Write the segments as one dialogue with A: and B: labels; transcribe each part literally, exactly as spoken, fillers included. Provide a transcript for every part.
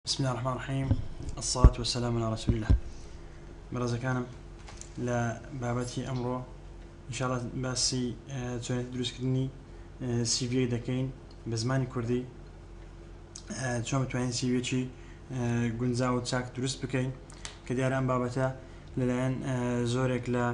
A: بسم الله الرحمن الرحيم. الصلاة والسلام على رسول الله. برزا كانم لا بابتي أمره إن شاء الله باسي توني تدرس كدني سي في دكين بزماني كردي تشوم تواني سي في شي جنزا وتساك درس بكين كديار أم بابته للآن زورك لا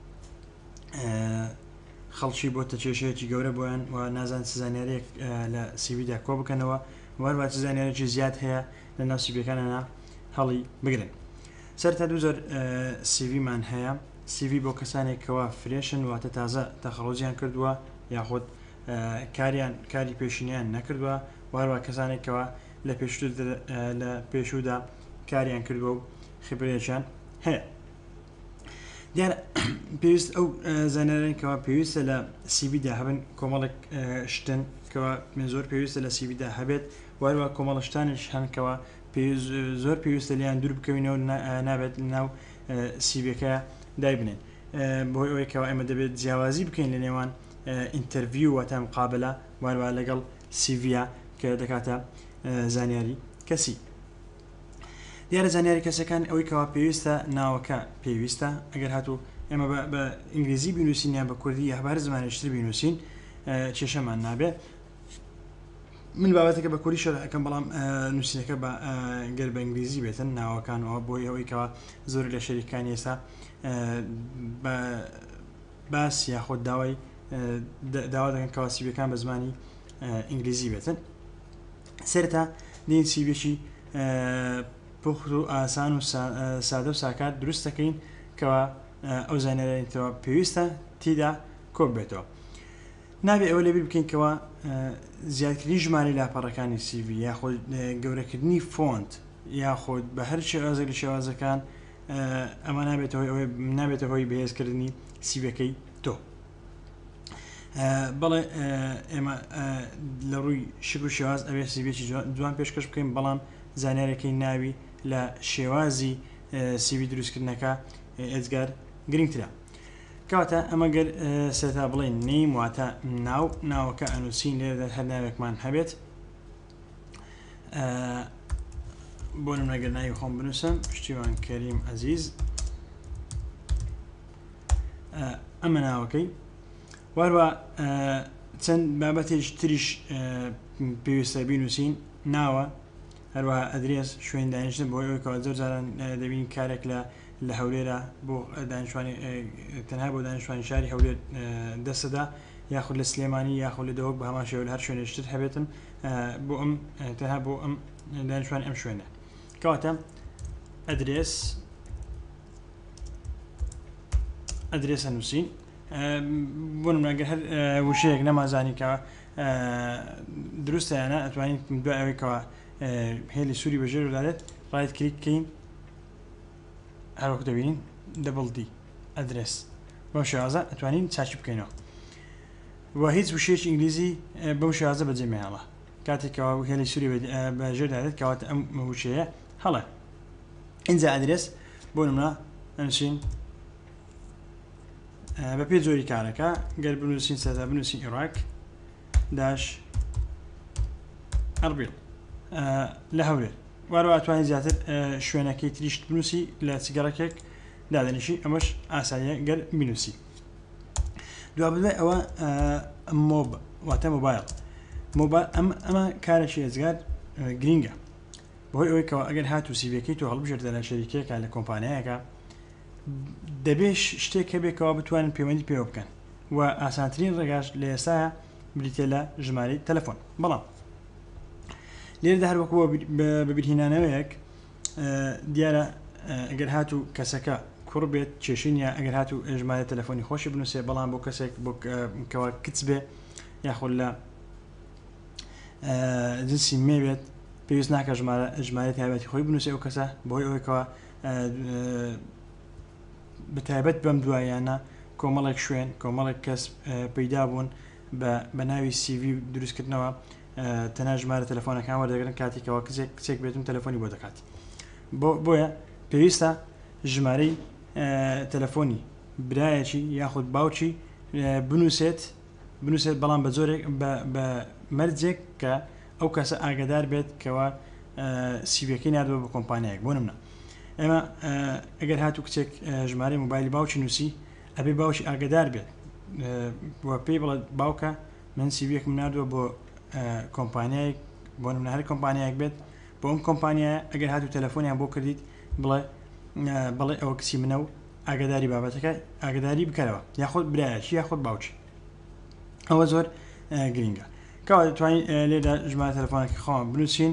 A: خلشي بوت تشيشة جورا بوان ونازن سزانيريك لا سي في دا كوب كانوا واربع سزانيريك زياد هي لأن سي في كاننا هالي بقرن سرت دوزر سي في من هي سي في بو كساني كوا فريشن وتتازا تخرجيان كردوا ياخد كاريان كاري بيشنيان نكردوا واربع كساني كوا لا بيشود لا بيشودا كاريان كردوا خبريشان هي ديار بيست أو زانرين كوا بيست لا سي في ده هبن كمالك شتن كوا من زور بيست لا سي في ده هبت واروا كمال شتانش هن كوا بيز زور بيست اللي عند درب كوينو نابت لناو سي في كا دايبنين بوي أوي كوا إما دبت زيوازي بكين لنيوان انترفيو وتم مقابلة واروا لقل سي في كدكاتا زانياري كسي دیار زانیاری کسی کن اوی که پیوسته ناوکه پیوسته اگر هاتو اما با با انگلیسی بینوسین یا با کردی اخبار زمانشتری بینوسین چشم من نابه من بابته که با کردی شده کم بالام نوسینه که با قرب انگلیسی بیتن ناوکان و بوی اوی که زوری لشریکانی است با بس یا خود داوی داوا دکن که سی بیکن بزمانی انگلیسی بیتن سرتا دین سی بیشی بخو آسان و ساده و ساکات درست کن که او زانیاری تو پیوسته تیدا کوب بتو نبی اولی بی بکن که زیاد کردن جمعی لاپارکانی سی وی یا خود جوره کردنی فونت یا خود به هر چی آزگی شوازه کن اما نبی تو هی نبی تو هی بهز کردنی سی وی کی تو بله اما لروی شکل شواز ابی سی وی چی دوام پیشکش بکنیم بالام زانیاری که نبی لا شوازي سي في دروس كرناكا ادغار جرينترا كاتا اما غير ستا بلين نيم واتا ناو ناو كانو سين لهذا هناك مان حبيت بون من قلنا يخون بنسم اشتوان كريم عزيز اما ناوكي واروا تن بابتي تريش بيوسا بينوسين ناوا هروها أدريس شوين دانشتن بوي كوازور زارن دبين كارك لا لهوليرا بو دانشواني تنها بو دانشواني شاري هولير دسدا ياخذ السليماني ياخذ لدوق بهما شو الهر شوين اشتت حبيتم بو ام تنها بو ام دانشواني ام شوينه كواتم أدريس أدريس النسين بون من هر وشيك نما زاني كا درست أنا أتواني مدوا أوي كا هيلي سوري بجرو لالت رايت كليك كين هروك دبين دبل دي ادرس بمشاهزة اتوانين تشاشب كينو وهيز وشيش انجليزي بمشاهزة بجمع الله كاتي كوا هيلي سوري بجرو لالت كوات ام وشيه هلا انزا ادرس بونمنا نمشين ببيت زوري كاركا قال بنوسين ساتا بنوسين إراك داش أربيل لهولر وارو اتواني زياتر شوينه كي تريشت بنوسي لا سيجاركك دادنشي امش اسايه قال بنوسي دو ابدا او موب واتا موبايل موبايل ام اما كارشي ازغاد جرينجا بوي اوي كوا اگر هاتو سي في كي تو هلب جرد على شركه كاله كومبانيا كا دبيش اشتكي بكوا بتوان بيمنت بيوب كان واسانترين رجاج لسا بريتلا جمالي تليفون بلا لير ده هر وقوة ببرهنا نويك ديارة اگر هاتو كسكا كربت تشيشينيا اگر هاتو اجمال تلفوني خوش بنوسي بلان بو كسك بو كوا كتبه ياخذ لا جنسي ميبت بيوز ناك اجمال اجمال تابعتي خوي بنوسي او كسا بوي او كوا بتابت بمدوايانا كومالك شوين كومالك كسب بيدابون بناوي السي في دروس كتنوا تناج مال تلفونك كان ورد كاتي كوا كسك كسك بيتم تلفوني بودا كاتي بو بويا بيستا جماري تلفوني بدايتي ياخذ باوتشي بنوسيت بنوسيت بلان بزورك ب بمرزك ك او كاس اقدار بيت كوا سیڤەکەی نردووە بە کۆمپانیایەک بۆ نمونە ئێمە ئەگەر هاتوو کچێک ژمارەی موبایلی باوکی نووسی ئەبێ باوکی ئاگدار بێت بۆ پێی بڵێت باوکە من سیڤەکەم نردووە بۆ کۆمپانیایەک بۆ نمونە هەر کۆمپانیایەک بێت بۆ ئەم کۆمپانیایە ئەگەر هاتوو تەلەفۆنیان بۆ کردیت بڵێ بڵێ ئەوە کچی منە و ئاگداری بابەتەکە ئاگداری بکەرەوە یاخۆت برایەکی یاخۆت باوکی ئەوە زۆر گرینگە کەوا دەتوانین لێدا ژمارە تەلەفۆنەکە خۆمان بنووسین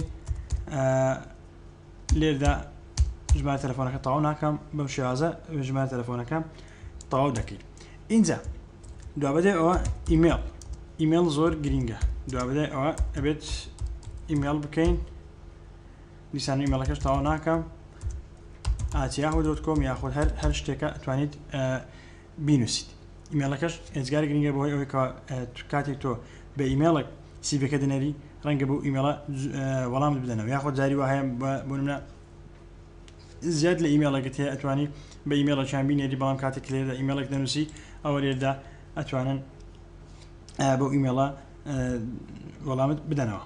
A: لێردا ژمارە تەلەفۆنەکە تەواو ناکەم بەم شێوازە ژمارە تەلەفۆنەکە تەواو دەکەیت اینجا دوابەدەی ئەوە ئیمێل ئیمێل زۆر گرینگە دوابەدەی ئەوە ئەبێت ئیمێل بکەین دیسان ئیمێلەکەش تەواو ناکەم ئاتیاهو دۆت کۆم یاخود هەر هەر شتێکە ئەتوانیت بینوسیت ئیمێلەکەش ئێزگاری گرینگە بۆی ئەوەی کاتێک تۆ بە ئیمێڵێک سیڤەکە دەنەری ڕەنگە بۆ ئیمێڵە وەڵام بدەنەوە یاخۆ جاری وهەیە بۆ نمونە زیاد لە ئیمێڵەکەت هەیە ئەتوانی بە ئیمێڵەکیان بینێری بەڵام کاتێک لێردا ئیمێڵێک دەنووسی ئەوە لێردا ئەتوانن بۆ ئیمێڵە وەڵامت بدەنەوە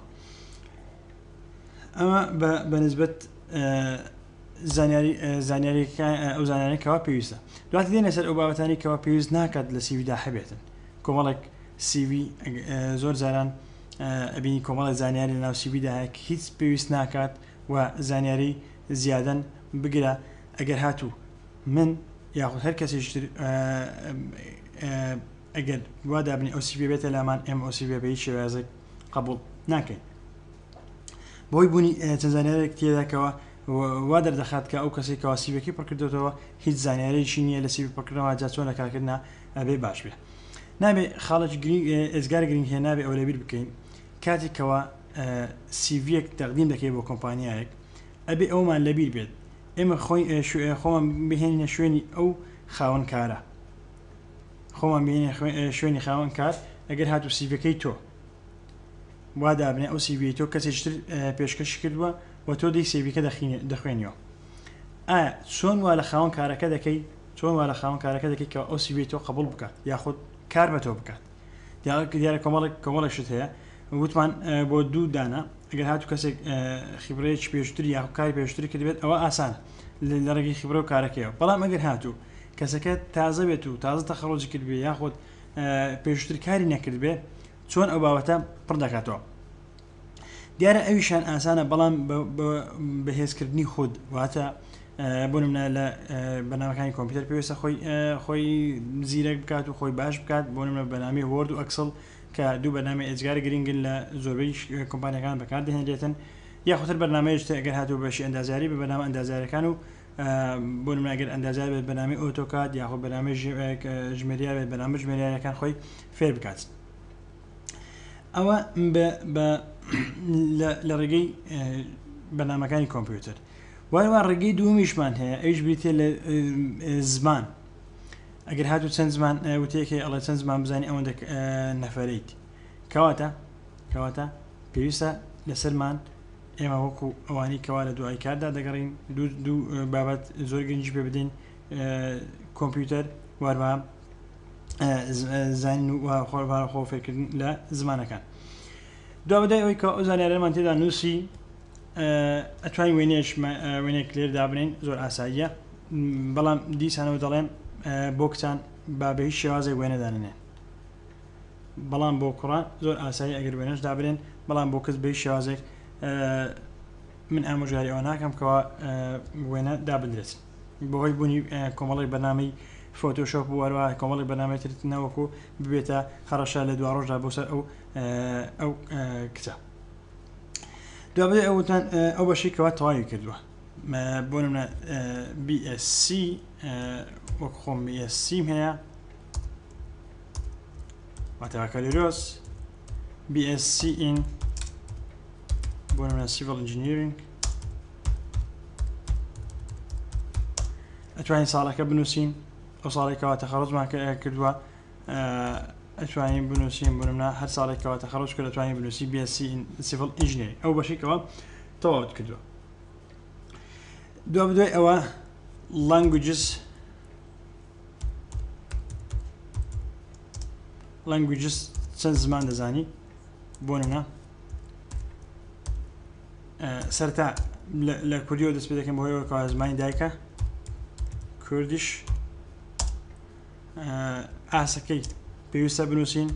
A: ئەمە بەنسبەت زانیاری زانیاریەکە ئەو زانیاریەکەوە پێویستە دواتر دێنە سەر ئەو بابەتانی کەەوە پێویست ناکات لە سیڤیدا هەبێتن کۆمەڵێک سیڤی زۆر جاران ئەبینی کۆمەڵی زانیاری لە ناو سیڤیدا هەیە هیچ پێویست ناکات و زانیاری زیادەن بگرە ئەگەر هاتوو من یاخود هەر کەسێکتر ئەگەر وا دابنی ئەو سیڤێ بێتە لامان ئێمە ئەو سیڤێ بە هیچ شێوازێک قبوڵ ناکەین بۆی بوونی چەند زانیارێک تێداکەوە وا دەردەخات کە ئەو کەسێک کەوا سیڤەکەی پڕکردێتەوە هیچ زانیارێکی نییە لە سیڤی پڕکردنەوە جا چۆن لە کارکردنا ئەبێ باش بێ نابێ خاڵێک ئێزگار گرنگ هەیە نابێ ئەو لەبیر بکەین کاتێکەوە سیڤیەک تەقدیم دەکەی بۆ کۆمپانیایەک ئەبێ ئەومان لەبیر بێت ئێمە خۆمان بهێنینە شوێنی ئەو خاوەن کارە خۆمان بهێنە شوێنی خاوەن کار ئەگەر هاتوو سیڤەکەی تۆ وا دابنێ ئەو سیڤی تۆ کەسێکتر پێشکەشی کردووە و تۆ دەی سیڤەکە دەخوێنیەوە ئایا چۆن وا لە خاوەن کارەکە دەکەی چۆن وا لە خاوەن کارەکە دەکەی کە ئەو سیڤی تۆ قبول بکات یاخود کار بە تۆ بکات دیارە کۆمەڵێک کۆمەڵێک شت هەیە وتمان بۆ دوو دانا ئەگەر هاتوو کەسێک خیبرەیەکی پێشتری یا کاری پێشتری کردبێت ئەوە ئاسانە لە ڕێگەی خیبرە و کارەکەیەوە بەڵام ئەگەر هاتوو کەسەکە تازە بێت و تازە تەخەڕۆجی کرد بێ یاخود پێشتر کاری نەکرد بێ چۆن ئەو بابەتە پڕ دەکاتەوە دیارە ئەویشان ئاسانە بەڵام بەهێزکردنی خود واتە بۆ نمونە لە بەنامەکانی کۆمپیوتەر پێویستە خۆی خۆی زیرەک بکات و خۆی باش بکات بۆ نمونە بەنامی وۆرد و ئەکسڵ کە دوو بەنامە ئێجگاری گرنگن لە زۆربەی کۆمپانیەکان بەکاردەهێنرێتن یاخوتر بەنامەیەشتە ئەگەر هاتوو بەشی ئەندازیاری بە بەنامە ئەندازیارەکان و بۆ نمونە ئەگەر ئەندازیار بێت بەنامی ئۆتۆکاد یاخود بەنامە ژمێریار بێت بەنامە ژمێریارەکان خۆی فێر بکات ئەوە لە ڕێگەی بەنامەکانی کۆمپیوتەر وایوا ڕێگەی دووەمیشمان هەیە ئەویش بریتێ لە زمان ئەگەر هاتوو چەند زمان وتەیەکی ئەڵێ چەند زمان بزانانی ئەوەندە نەفەرەیت کەواتە کەواتە پێویستە لەسەرمان ئێمە وەکو ئەوانی کەوا لە دوای کاردا دەگەڕین دوو بابەت زۆر گرنگی پێ بدەین کۆمپیوتەر واروا زانین و خۆ فێرکردن لە زمانەکان دوابەدای ئەوەی کە ئەو زانیاریەمان تێدا نووسی ئەتوانین وێنێش وێنێک لێر دابنین زۆر ئاساییە بەڵام دیسانەوە دەڵێن بۆ کچان با بە هیچ شێوازێک وێنەدانێن بەڵام بۆ کوڕان زۆر ئاسایی ئەگەر وێنەش دابرێن بەڵام بۆ کەس بە هیچ شێوازێک من ئامۆژگاری ئەوە ناکەم کەەوە وێنە دابدرێت بۆهۆی بوونی کۆمەڵی بەنامەی فۆتۆشۆپ وەروە کۆمەڵی بەنامەی ترت نەوەکو ببێتە هەڕەشە لە دوا ڕۆژدا بۆ سەر ئەو ئەو کچە دوابێ ئەوتان ئەو بەشی کەوا تەواوی کردووە بۆ نمونە بی ئەس سی وەک خۆم بی ئەس سیم هەیە واتەواکەلیرۆس بی ئەس سی ئین بۆ نمونە سیڤیل ئینجینیرینگ ئەتوانین ساڵەکە بنووسین ئەو ساڵێکەوە تەخەڕۆجمان کردووە ئەتوانین بنووسین بۆ نمونە هەر ساڵێکەوە تەخەڕۆج کرد ئەتوانین بنووسی بی ئەس سی ئین سیڤیل ئینجینیرینگ ئەو بەشێکەوە تەواوت کردووە دوای بدوای ئەوە languages languages چەند زمان دەزانی بۆ نمونە سەرتا لە کوردیەوە دەست پێ دەکەم بۆ ئەوەی کە زمانی دایکە کوردیش ئاسەکەی پێویستە بنووسین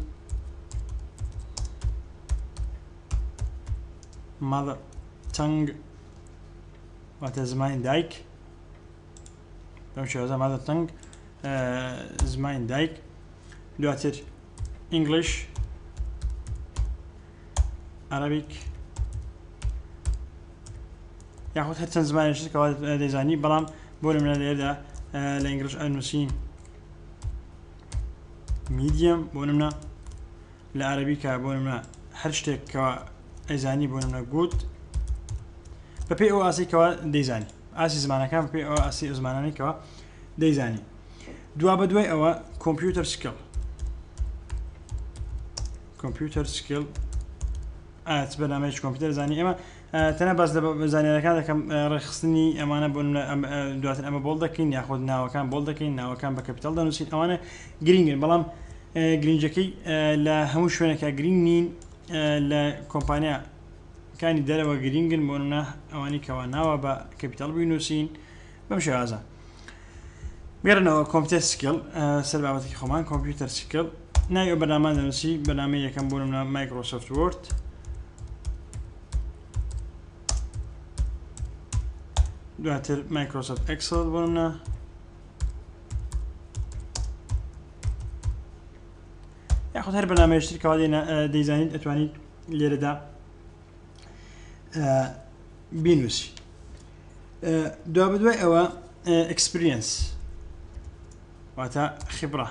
A: mother tongue واتە زمانی دایک بەم شێوازە mother tongue زمانی دایک دواتر English Arabic یاخود هەر چەند زمانێکی کەوا دەیزانی بەڵام بۆ لەمە لێرەدا لە ئینگلیش ئەنووسین میدیەم بۆ نمونە لە عەرەبیکە بۆ نمونە هەر شتێک کەوا ئەیزانی بۆ نمونە گوت بە پێی ئەو ئاسی کەوا دەیزانی ئاسی زمانەکان بە پێی ئەو ئاسی زمانانی کەوا دەیزانی دوا بە دوای ئەوە کۆمپیوتەر سکیل کۆمپیوتەر سکیل ئاچ بەنامەیەکی کۆمپیوتەر زانی ئێمە تەنە باس لە زانیاریەکان دەکەم ڕێخستنی ئەمانە بۆ دواتر ئەمە بۆڵ دەکەین یاخود ناوەکان بۆڵ دەکەین ناوەکان بە کەپیتاڵ دەنووسین ئەوانە گرینگن بەڵام گرنگجەکەی لە هەموو شوێنێکە گرنگ نین لە کۆمپانیا کانی دەرەوە گرینگن بۆ نمونە ئەوانی کەوا ناوە بە کەپیتاڵ بنووسین بەم شێوازە بێرنەوە کۆمپیوتەر سکیل سەر بابەتێکی خۆمان کۆمپیوتەر سکیل ناوی ئەو بەرنامە دەنووسی بەرنامەی یەکەم بۆ نمونە مایکرۆسۆفت وۆرد دواتر مایکرۆسۆفت ئەکسل بۆ نمونە یاخود هەر بەرنامەیەشتر کەوا دەیزانیت ئەتوانیت لێرەدا بینووسی دوا بەدوای ئەوە ئەکسپریەنس واتە خبرە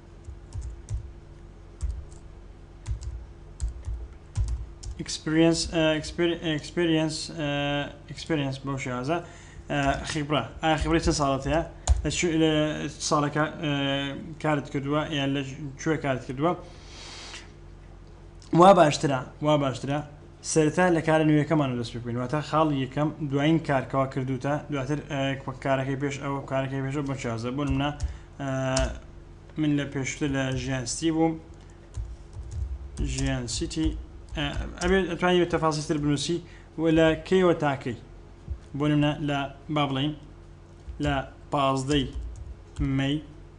A: experience experience experience بۆ شێوازە خبرە ئایا خبرەی چەند ساڵەت هەیە لە ساڵەکە کارت کردووە یان لە کوێ کارت کردووە وا باشترە وا باشترە سەرەتا لە کارە نوێیەکەمان دەست پێ بکەین واتە خاڵی یەکەم دوایین کارکەوە کردوتە دواتر کارەکەی پێش ئەوە کارەکەی پێشەوە بۆ شێوازە بۆ نمونە من لە پێشتر لە ژیان ستی بووم ژیان سیتی ئەبێت ئەتوانی بە تەفاسیلتر بنووسی و لە کەیەوە تاکەی بۆ نمونە لە با بڵێین لە پازدەی مەی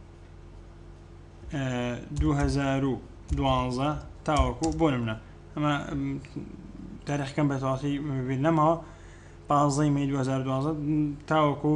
A: دوو هەزار و دوانزە تاوەکو بۆ نمونە ئەمە تاریخەکەم بە تەواوەتی بیر نەماوە پازدەی مەی دوو هەزار و دوانزە تاوەکو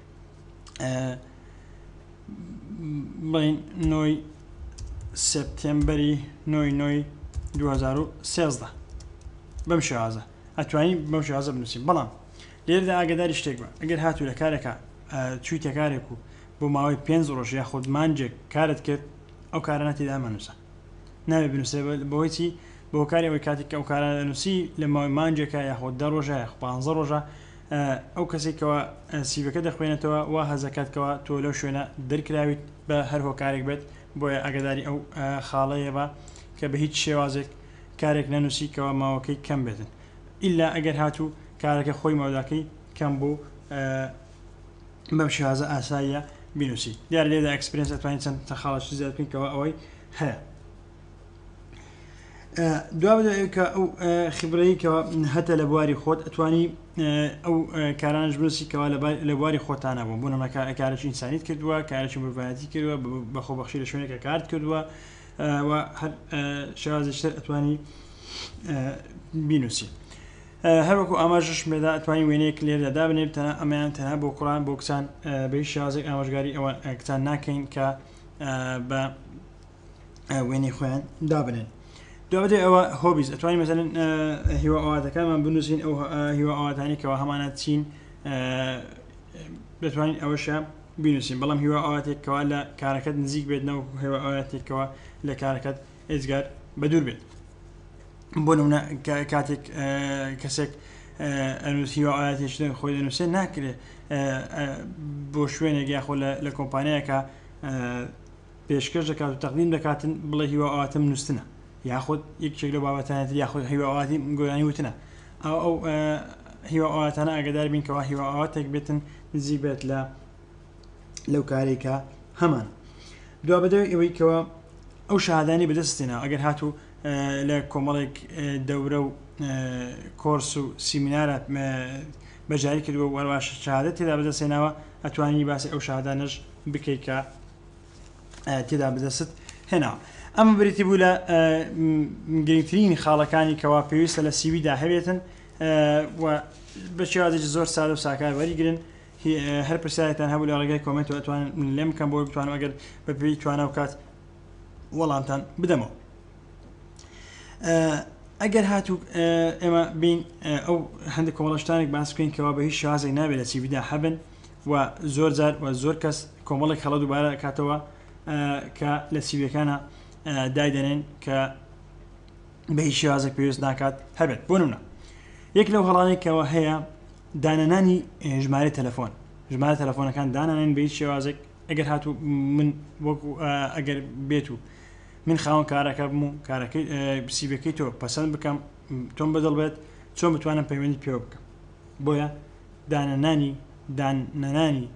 A: بڵێین نۆی سپتێمبەری نۆی نۆی دوو هەزار و سێزدە بەم شێوازە ئەتوانین بەم شێوازە بنووسین بەڵام لێرەدا ئاگاداری شتێک بە ئەگەر هاتوو لە کارێکە چوویتە کارێک و بۆ ماوەی پێنج ڕۆژ یاخود مانجێک کارت کرد ئەو کارە نەتیدا مەنووسە ناوێت بنووسێ بۆی چی بۆ کاری ئەوەی کاتێک ئەو کارە نووسی لە ماوەی مانجێکە یاخود دە ڕۆژە یاخود پانزە ڕۆژە ئەو کەسێکەوە سیڤەکە دەخوێنێتەوە وا هەزەکاتکەوە تۆ لەو شوێنە دەرکراویت بە هەر هۆکارێک بێت بۆیە ئاگاداری ئەو خاڵەیە بە کە بە هیچ شێوازێک کارێک نەنووسی کەەوە ماوەکەی کەم بێتن ئیلا ئەگەر هاتوو کارەکە خۆی ماوداکەی کەم بوو بەم شێوازە ئاساییە بینووسی دیار لێدا ئەکسپریەنس ئەتوانین چەند خاڵەشی زیاد بکەینکەوە ئەوەی هەیە دوا بدەوێت کە ئەو خبرەی کەەوە هەتە لە بواری خۆت ئەتوانی ئەو کارانش بنووسی کەەوە لە بواری خۆتانە بوو بوو نەمە کارێکی ئینسانیت کردووە کارێکی مرۆڤایەتی کردووە بەخۆبەخشی لە شوێنێکە کارت کردووە و هەر شێوازێکتر ئەتوانی بینووسی هەروەکو ئاماژش مێدا ئەتوانی وێنەیەک لێرەدا بنێت تەنها ئەمەیان تەنها بۆ کوڕان بۆ کچان بە هیچ شێوازێک ئاماژگاری ئەوە کچان ناکەین کە بە وێنەی خۆیان دابنێن دوابەدەی ئەوە هۆبیز ئەتوانین مەسەلەن هیوا ئاواتەکانمان بنووسین ئەو هیوا ئاواتانی کەەوە هەمانە چین دەتوانین ئەوەشە بینووسین بەڵام هیوا ئاواتێکەوە لە کارەکەت نزیک بێتنەوە هیوا ئاواتێکەوە لە کارەکەت ئێزگار بەدوور بێت بۆ نمونە کاتێک کەسێک هیوا ئاواتێکی خۆی دەنووسێ ناکرێت بۆ شوێنێک یاخۆ لە کۆمپانیایەکە پێشکەش دەکات و تەقدیم دەکاتن بڵێ هیوا ئاواتم نووسنە یاخود یەکێک لە بابەتانێت یاخود هیوا ئاواتی گۆرانی وتنە ئەو ئەو هیوا ئاواتانە ئاگادار بین کەەوە هیوا ئاواتێک بێتن نزیک بێت لە لەو کارێکە هەمان دوا بەدەوێت ئەوەی کەەوە ئەو شادانی بەدەستێنەوە ئەگەر هاتوو لە کۆمەڵێک دەورە و کۆرس و سیمینارە بەجاری کردووە وەروە شهادەت تێدا بەدەستێناوە ئەتوانی باسی ئەو شهادانەش بکەیت کە تێدا بەدەست هێناوە. ئەمە بریتی بوو لە گرنگترین خاڵەکانی کەوا پێویستە لە سیویدا هەبێتن و بە شێوازێکی زۆر سادە و ساکار وەریگرن. هەر پرسیارێکتان هەبوو لە ڕێگەی کۆمنت و ئەتوانن لێم بکەم بۆ بتوانم ئەگەر بەپێی توانە و کات وەڵامتان بدەمەوە. ئەگەر هاتوو ئێمە بین ئەو هەندێک کۆمەڵشتانێک باس بکەین کەوا بە هیچ شێوازێک نابێت لە سیویدا هەبن و زۆر جار و زۆر کەس کۆمەڵێک هەڵە دووبارە کاتەوە کە لە سیویەکانە دایدەنێن کە بە هیچ شێوازێک پێویست ناکات هەبێت. بۆ نمونە یەک لەو هەڵانەی کەەوە هەیە دانەنانی ژمارە تەلەفۆن ژمارە تەلەفۆنەکان دانانێن بە هیچ شێوازێک ئەگەر هاتوو من وەکو ئەگەر بێت و من خاوەن کارەکە بم و کارەکەی سیوەکەی تۆ پەسەند بکەم تۆم بەدڵ بێت چۆن بتوانم پەیوەندی پێوە بکەم. بۆیە دانەنانی دانەنانی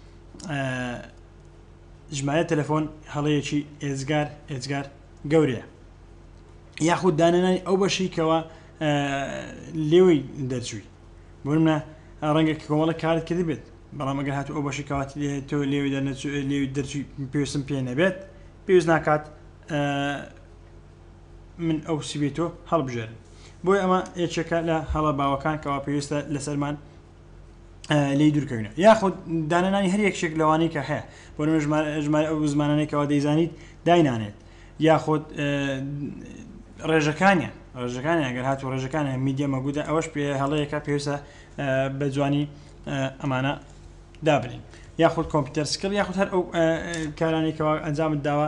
A: ژمارە تەلەفۆن هەڵەیەکی ئێزگار ئێزگار گەورەیە. یاخود دانەنانی ئەو بەشی کەەوە لێوەی دەرچووی بۆ منە ڕەنگە کۆمەڵە کارت کرد بێت بەڵام ئەگەر هاتو ئەو بەشی کەوات تۆ لێوی لێوی دەرچووی پێویستم پێ نەبێت پێویست ناکات من ئەو سیبێتۆ هەڵبژێرن. بۆی ئەمە یەکێکە لە هەڵە باوەکان کەوا پێویستە لەسەرمان لی دوورکەوینە. یاخود دانەنانی هەر یەکشێک لەوانەی کە هەیە بۆ ژمارە ئەو زمانانێکەوە دەیزانیت داینانێت یاخود ڕێژەکانیان ڕێژەکانی ئەگەر هاتو ڕێژەکانە میدیە مەگودا ئەوەش پێ هەڵەیەکە پێویستە بە جوانی ئەمانە دابنین. یاخود کۆمپیوتەر سکڵ یاخود هەر ئەو کارانێکەوە ئەنجامت داوە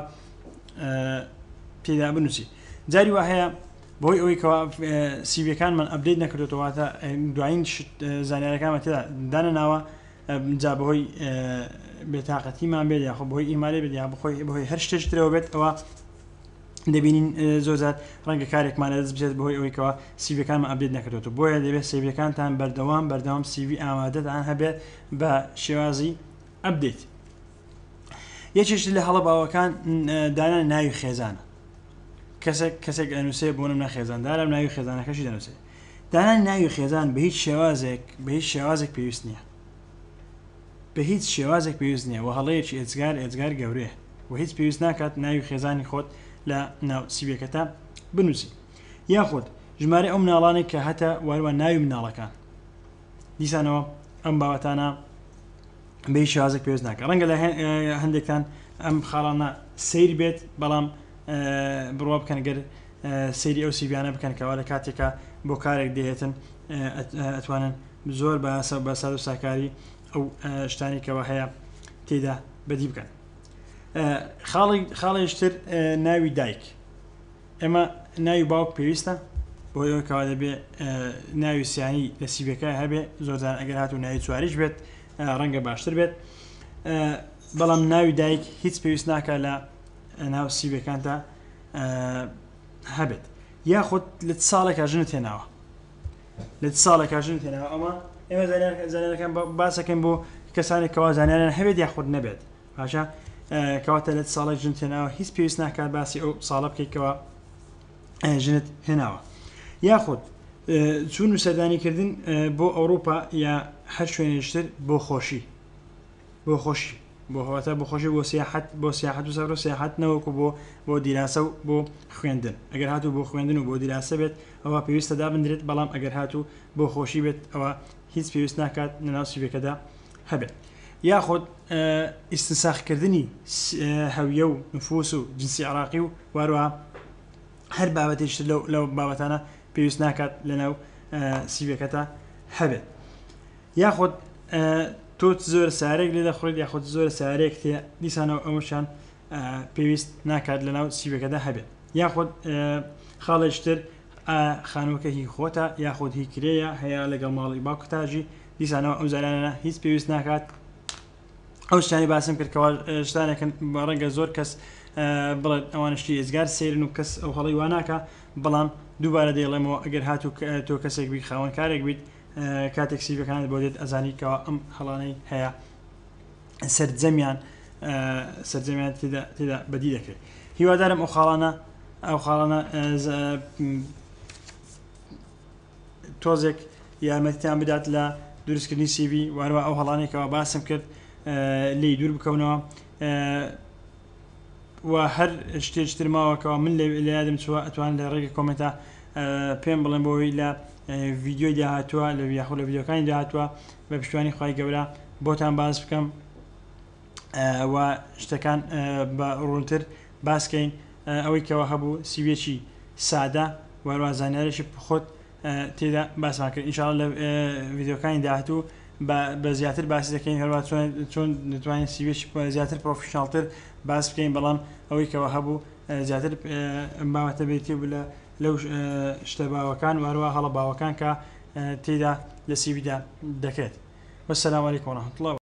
A: پێدا بنووسی. جاری وا هەیە بۆی ئەوەی کەوا سیڤەکانمان ئەپدەیت نەکردوێتەوەتە دوایین زانیاریەکانمان تێدا دانەناوە جا بەهۆی بێتاقەتیمان بێت یاخۆ بەهۆی ئیمالێ بێت یا بخۆی بەهۆی هەر شتێک ترەوە بێت ئەوە دەبینین زۆرجار ڕەنگە کارێکمانە دەست بچێت بەهۆی ئەوەی کەوا سیڤەکانمان ئەپدەیت نەکردوێت. بۆیە دەبێت سیڤەکانتان بەردەوام بەردەوام سیڤی ئامادەتان هەبێت بە شێوازی ئەپدەیت. یەکێش لە هەڵە باوەکان دانان ناوی خێزانە. کەسێک کەسێک ئەنووسێ بۆ نمونە خێزاندارم ناوی خێزانەکەشی دەنووسێ. دانانی ناوی خێزان بە هیچ شێوازێک بە هیچ شێوازێک پێویست نییە بە هیچ شێوازێک پێویست نییە و هەڵەیەکی ئێجگار ئێجگار گەورەیە و هیچ پێویست ناکات ناوی خێزانی خۆت لە ناو سیڤەکەتە بنووسی. یاخود ژمارە ئەو مناڵانێک کە هەتە واروە ناوی مناڵەکان دیسانەوە ئەم باوەتانە بە هیچ شێوازێک پێویست ناکات. ڕەنگە لە هەندێکتان ئەم خاڵانە سیر بێت بەڵام بڕوا بکەن گەر سەیری ئەو سیڤیانە بکەن کەوا لە کاتێکە بۆ کارێک دێتن ئەتوانن زۆر بەسە بە ساد و ساکاری ئەو شتانی کەەوە هەیە تێدا بەدی بکەن. خاڵێشتر ناوی دایک ئێمە ناوی باوک پێویستە بۆ ئەوەکەوا دەبێ ناوی سیانی لە سیڤەکە هەبێ زۆرجار ئەگەر هاتوو ناوی چواریش بێت ڕەنگە باشتر بێت بەڵام ناوی دایک هیچ پێویست ناکە لە ناو سیڤەکانتە هەبێت. یاخود لە ساڵێکا ژنت هێناوە لە ساڵێکا ژنت هێناوە ئەمە ئێمە زانیارەکان باسەکەین بۆ کەسانی کەوا زانیاریان هەبێت یاخود نەبێت باشە کەواتە لە ساڵێک ژنت هێناوە هیچ پێویست ناکات باسی ئەو ساڵە بکەیتەوە ژنت هێناوە. یاخود چوون و سەردانیکردن بۆ ئەوروپا یا هەر شوێنێشتر بۆ خۆشی بۆ خۆشی بۆ هەواتە بۆ خۆشی بۆ سیاحەت بۆ سیاحەت و سەفر و سیاحەت نەوەکو بۆ بۆ دیراسە و بۆ خوێندن. ئەگەر هاتوو بۆ خوێندن و بۆ دیراسە بێت ئەوە پێویستە دابدرێت بەڵام ئەگەر هاتوو بۆ خۆشی بێت ئەوە هیچ پێویست ناکات لە ناو سیڤەکەدا هەبێت. یاخود ئیستنساخکردنی هەویە و نفوس و جنسی عراقی و واروها هەر بابەتێشتر لەو بابەتانە پێویست ناکات لە ناو سیڤەکەتە هەبێت. یاخود تۆ زۆر سارێک لێ دەخڕیت یاخود زۆر سارێک تێ دیسانەوە ئەوەشان پێویست ناکات لە ناو سیڤەکەدا هەبێت. یاخود خاڵێشتر خانووەکە هی خۆتە یاخود هی کرێیە هەیە لەگەڵ ماڵی باوکتاژی دیسانەوە ئەو زارانە هیچ پێویست ناکات. ئەو شتانی باسم کردکەوە شتانێکن ڕەنگە زۆر کەس بڵێت ئەوانشتی ئێزگار سێرن و کەس ئەو هەڵی واناکە بەڵام دووبارە دەیڵێمەوە ئەگەر هاتوو تۆ کەسێک بیت خاوەن کارێک بیت کاتێک سیڤەکانت بۆ دێت ئەزانیکەوە ئەم هەڵانەی هەیە سەرجەمیان سەرجەمیان تێدا بەدی دەکرێت. هیوادارم ئەو خاڵانە ئەو خاڵانە تۆزێک یارمەتیان بدات لە دروستکردنی سیڤی وارەوە ئەو هەڵانێکەوە باسم کرد لی دوور بکەونەوە و هەر شتێکتر ماوەکەەوە من لە یادم چوە ئەتوان لە ڕێگە کۆمنتە پێم بڵێن بۆی لە ڤیددیۆی داهاتووە لە یاخۆ لە ڤیددیۆکانی داهاتووە بە پشتیوانی خی گەورە بۆتان باز بکەم و شتەکان بە ڕوونتر باسکەین ئەوەی کەەوە هەبوو سیوێکی سادە وەروە زانیارێکی خۆت تێدا باسمان کرد ئینشاڵ لە ڤیددیۆکانی داهاتوو بە زیاتر باسی دەکەین هەروە چۆن دەتوانین سیوێکی زیاتر پرۆفشناڵتر باس بکەین بەڵام ئەوەی کەەوە هەبوو زیاتر بابەتە بێتی بوو لە لەو شتە باوەکان وەروە هەڵە باوەکان کە تێدا لە سیویدا دەکرێت. وەسەلام عەلەیکوم وەڕەحمەتوڵڵا.